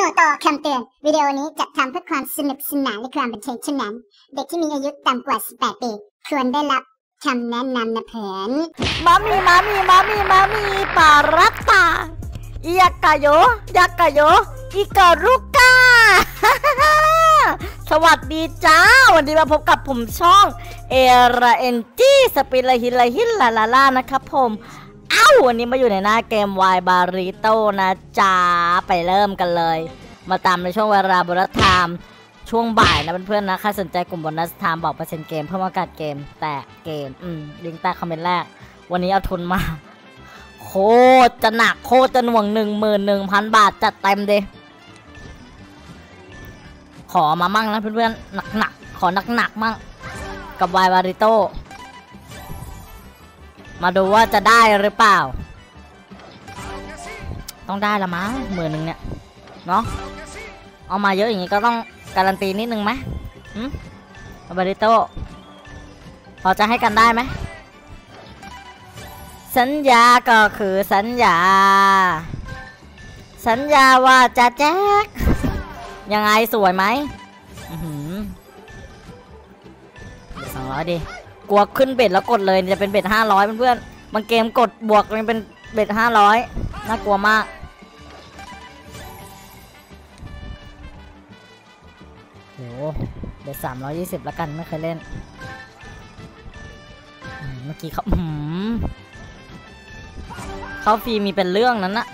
ต่อคำเตือนวิดีโอนี้จัดทำเพื่อความสนุกสนานและความบันเทิงเท่านั้นเด็กที่มีอายุต่ำกว่า 18 ปีควรได้รับคำแนะนำนะเพื่อนมามีปารัตตาอยากะโยอิการุกา สวัสดีจ้าวันนี้มาพบกับผมช่องเอราเอนจี้สปิลฮิลาลานะครับผมวันนี้มาอยู่ในหน้าเกมวายบาริโตนะจ๊ะไปเริ่มกันเลยมาตามในช่วงเวลาโบนัสไทม์ช่วงบ่ายนะเพื่อนๆนะใครสนใจกลุ่มโบนัสไทม์บอกเปอร์เซ็นต์เกมเพิ่มโอกาสเกมแต่เกมลิงก์ใต้คอมเมนต์แรกวันนี้เอาทุนมาโคตรจะหนักโคตรจะหน่วง 11,000 บาทจัดเต็มดิขอมามั่งนะเพื่อนๆหนักขอหนักมั่งกับวายบาริโตมาดูว่าจะได้หรือเปล่าต้องได้ละมั้ง10,000เนี่ยเนาะเอามาเยอะอย่างนี้ก็ต้องการันตีนิดนึงไหมบาริโตพอจะให้กันได้ไหมสัญญาก็คือสัญญาว่าจะแจ๊กยังไงสวยไหม200ดิกลัวขึ้นเบ็ดแล้วกดเลยจะเป็นเบ็ด500เพื่อนๆบางเกมกดบวกมันเป็นเบ็ด500น่ากลัวมากโหเบ็ด320แล้วกันไม่เคยเล่นเมื่อกี้เขาฟรีมีเป็นเรื่องนั้นนะ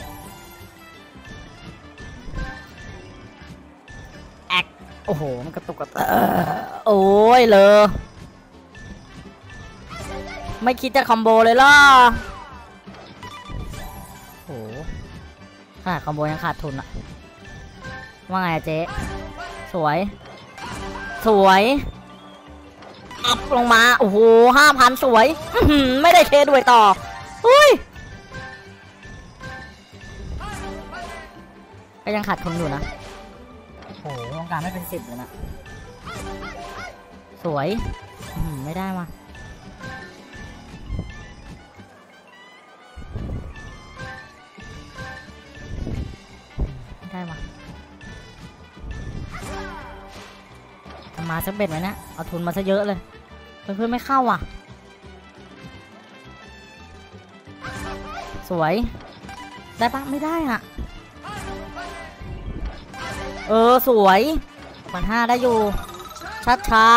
แอกโอ้โหมันกระตุกโอ้ยเลยไม่คิดจะคอมโบเลยล่ะโอ้ขนาดคอมโบยังขาดทุนอะว่าไงเจ๊สวยอัพลงมาโอ้โห 5,000 สวยไม่ได้เคด้วยต่ออุ้ยก็ยังขาดทุนอยู่นะโอ้โหต้องการไม่เป็น10เลยนะสวยไม่ได้มามาสักเบ็ดไหมนะเอาทุนมาซะเยอะเลยเพื่อนไม่เข้าอ่ะสวยได้ปะไม่ได้อ่ะสวย1,500ได้อยู่ชัด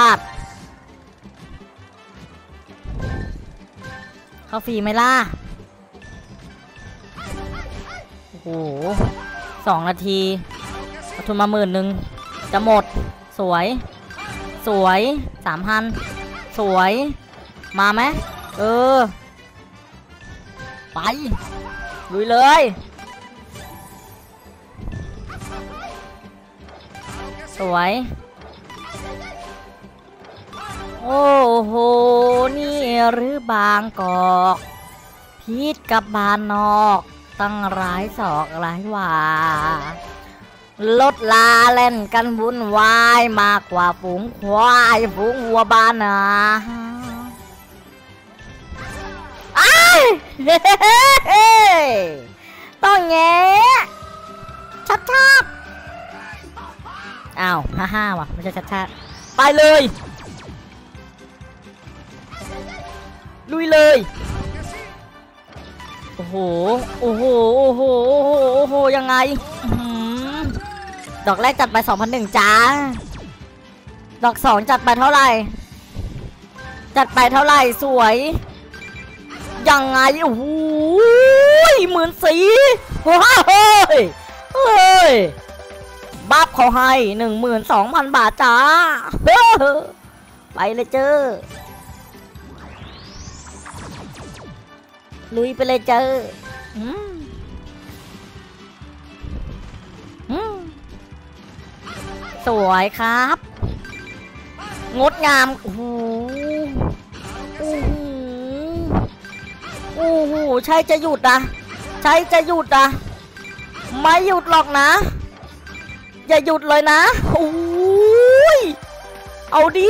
เข้าฟรีไหมล่ะโอ้โห2 นาทีเอาทุนมา10,000จะหมดสวย3,000สวยมาไหมไปลุยเลยสวยโอ้โหนี่หรือบางกอกพีชกับบานนอกตั้งร้ายศอกร้ายว่าลดลาเล่นกันวุ่นวายมากกว่าฝูงควายฝูงวัวบ้านนะต้องแงชัดอ้าว55ว่ะไม่ใช่ชัดไปเลยลุยเลยโอ้โหยังไงดอกแรกจัดไป 2,100 จ้าดอก2จัดไปเท่าไหร่สวยยังไงโอ้โห14,000เฮ้ยบัฟเขาให้ 12,000 บาทจ้าไปเลยเจ้อลุยไปเลยเจ้อสวยครับงดงามโอ้โหใช่จะหยุดอ่ะไม่หยุดหรอกนะอย่าหยุดเลยนะโอ้ยเอาดิ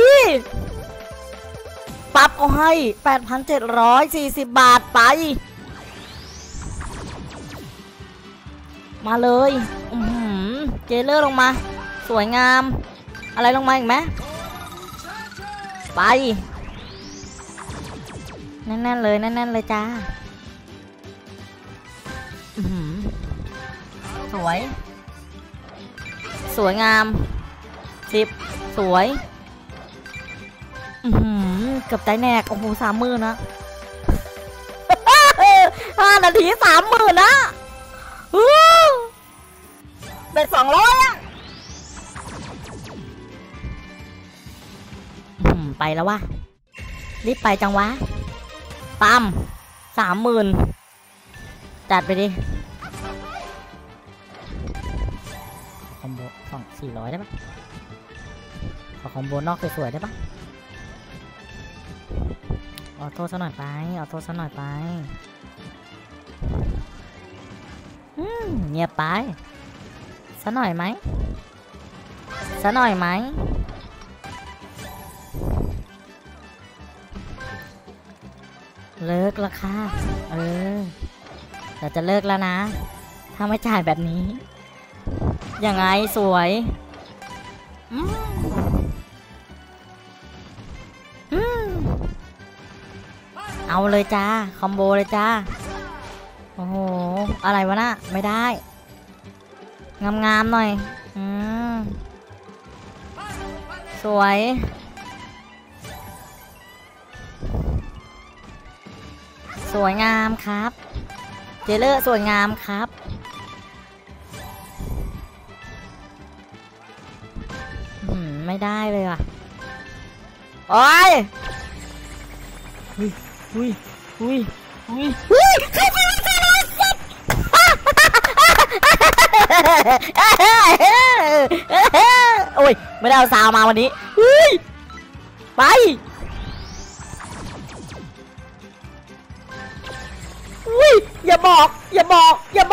ปรับเอาให้ 8,740 บาทไปมาเลยเจเลอร์ลงมาสวยงามอะไรลงมาอีกไหมไปแน่นๆเลยแน่นๆเลยจ้าสวยสวยงาม10สวยเกือบใจแนกโอ้โห30,000นะ5 นาที 30,000นะเป็น200อ่ะไปแล้ววะรีบไปจังวะปั๊ม30,000จัดไปดิคอมโบ400ได้ปะขอคอมโบนอกสวยๆได้ปะออโต้ซะหน่อยไปออโต้ซะหน่อยไปเงียบไปซะหน่อยไหมซะหน่อยไหมเลิกแล้วค่ะเราจะเลิกแล้วนะถ้าไม่จ่ายแบบนี้ยังไงสวยเอาเลยจ้าคอมโบเลยจ้าโอ้โหอะไรวะน่ะไม่ได้งามๆหน่อยสวยสวยงามครับเจเลอร์สวยงามครับไม่ได้เลยว่ะโอ้ยอุ้ยโอ้ยไม่ได้เอาซาวมาวันนี้ไปอย่าบอกนะอย่าบอก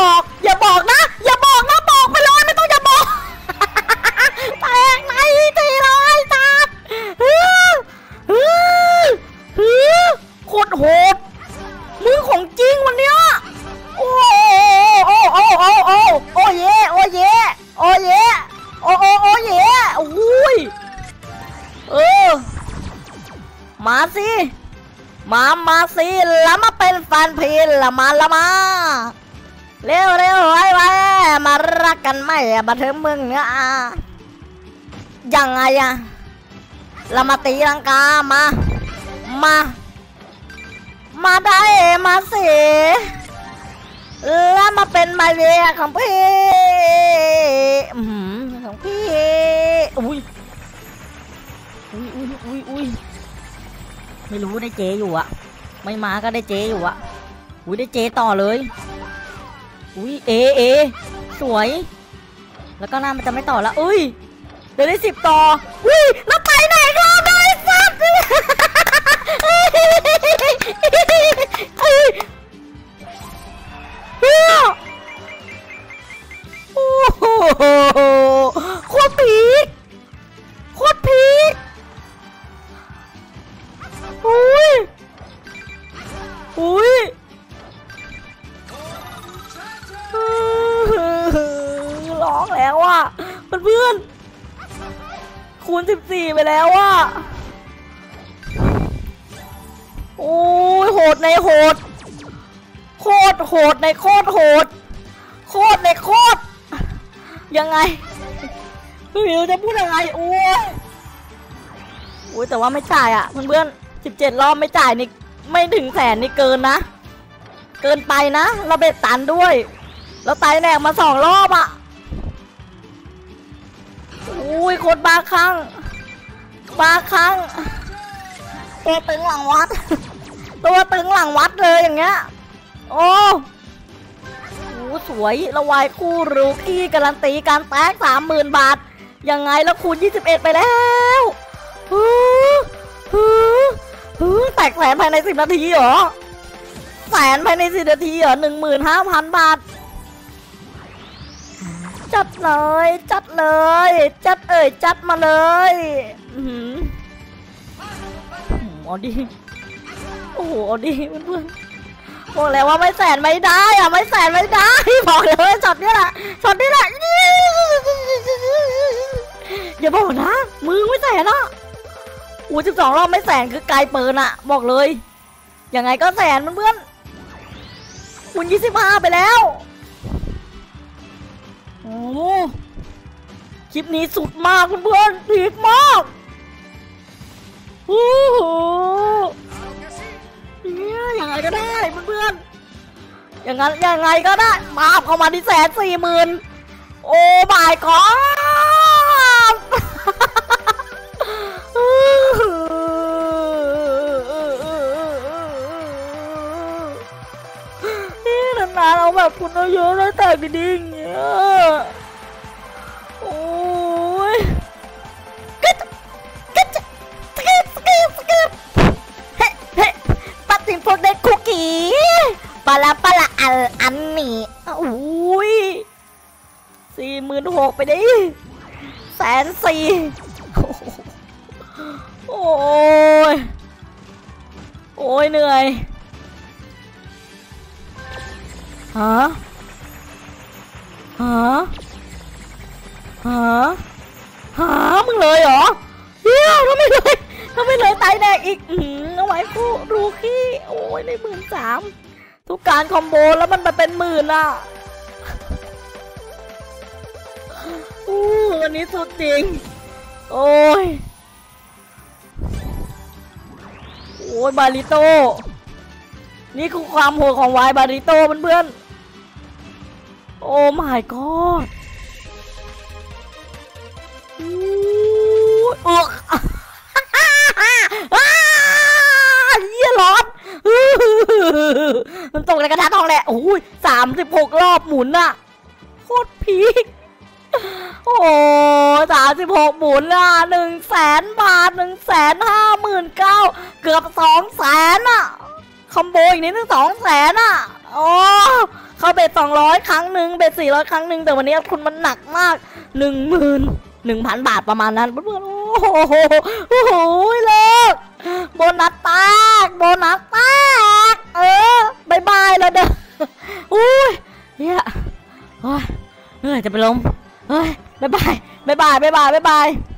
ไปเลยไม่ต้องอย่าบอกแตกไหนตีเลยจัดโคตรโหดมือของจริงวันเนี้ยโอ้เย่อุ้ยมาสิมาสิแล้วมาเป็นแฟนพีนละมาเร็วไว้มารักกันไหมบันเทิงมึงเนี่ยยังไงอะเรามาตีลังกามาได้มาสิแล้วมาเป็นใบเบียของพี่อุ้ยไม่รู้ได้เจอยู่อะไม่มาก็ได้เจอยู่อะได้เจต่อเลยเอสวยแล้วก็หน้ามันจะไม่ต่อแล้วเดี๋ยวได้10ต่อแล้วไปไหนก็ได้สัตว์โอ้โหโคตรพีคร้องแล้วอ่ะเพื่อนคูณ14ไปแล้วอ่ะโอ้ยโหดในโหดโคตรโหดในโคตรโหดในโคตรยังไงไม่รู้จะพูดยังไงโอ้ยแต่ว่าไม่จ่ายอ่ะเพื่อน17รอบไม่จ่ายนี่ไม่ถึง100,000นี่เกินนะเกินไปนะเราเบ็ดตันด้วยเราตายแหนกมา2รอบอ่ะโคตรบ้าคลั่งตัวตึงหลังวัดเลยอย่างเงี้ยโอ้สวยระวายคู่รูกี้การันตีการแตก 30,000 บาทยังไงแล้วคูณ21ไปแล้วแตกแสนภายใน10 นาทีเหรอแสนภายใน10 นาทีเหรอ 15,000 บาทจัดมาเลยเอาดิโอ้โหเอาดิเพื่อนบอกแล้วว่าไม่แสนไม่ได้อะไม่แสนไม่ได้บอกเลยว่าช็อตนี้แหละอย่าบอกนะมึงไม่แสนอะอู้12 รอบไม่แสนคือไกลเปินอะบอกเลยยังไงก็แสนเพื่อนคูณ25ไปแล้วโอ้คลิปนี้สุดมากเพื่อนๆพีคมากโอ้โหเนี่ยยังไงก็ได้เพื่อนๆอย่างนั้นยังไงก็ได้มาเข้ามาที่140,000โอ้ my god นี่นานๆเราแบบคุณเยอะแล้วแต่กระดิ่งเนี่ยโอ้ยกึ๊ดกึ๊ดกึ๊ดกึ๊ดกึ๊ดเฮ้เฮ้ปัดถึงพวกเด็กคุกกี้ปลาอันนี้อุ้ย46,000ไปดิ140,000โอ้ยโอ้ยเหนื่อยฮะมึงเลยเหรอเฮียทำไมเลยตายแดกอีกเอาไว้กูรูขี้โอ้ยใน13,000ทุกการคอมโบแล้วมันมาเป็น10,000อ่ะวันนี้สุดจริงโอ้ยบาริโตนี่คือความโหดของวายบาริโตเพื่อนโอ้ my god เยี่ยร้อนมันตกในกระทะทองแหละโอ้ย36 รอบหมุนอะโคตรพีคโอ้36 หมุนอะ100,000 บาท159,000เกือบ200,000อะคอมโบอีกนิดนึง200,000อะโอ้เข้าเบ็ด200 ครั้งหนึ่งเบ็ด400 ครั้งหนึ่งแต่วันนี้คุณมันหนักมาก11,000 บาทประมาณนั้นเพื่อนๆโอ้โหเลิกโบนัสแตกบายบายแล้วเด้ออุ้ยเนี่ยโอ้ยเหนื่อยจะไปล้มเฮ้ยบายบาย